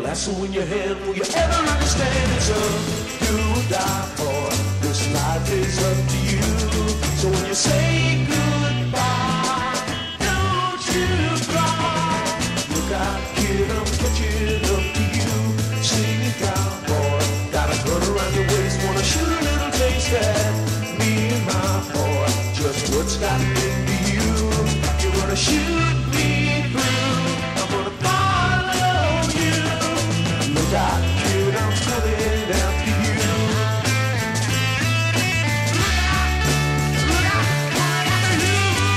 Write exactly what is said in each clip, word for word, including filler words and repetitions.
lasso in your hand, will you ever understand it's a do or die for? This life is up to you. So when you say goodbye, don't you cry. Look out, kid, I'm catching up to you. Sing it down, boy. Got a gun around your waist, wanna shoot a little taste at me and my boy. Just what's got into you? You're gonna shoot me through. I'm gonna follow you. Look out, kid, I'm coming after you. Look out, look out, coming after you.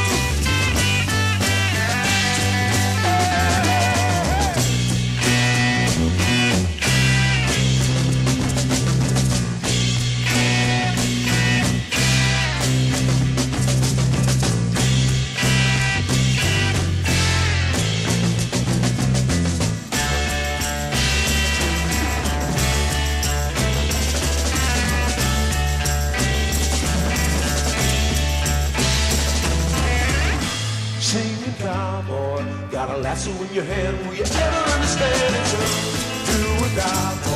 Singing cowboy, got a lasso in your hand, will you ever understand it's a do or die?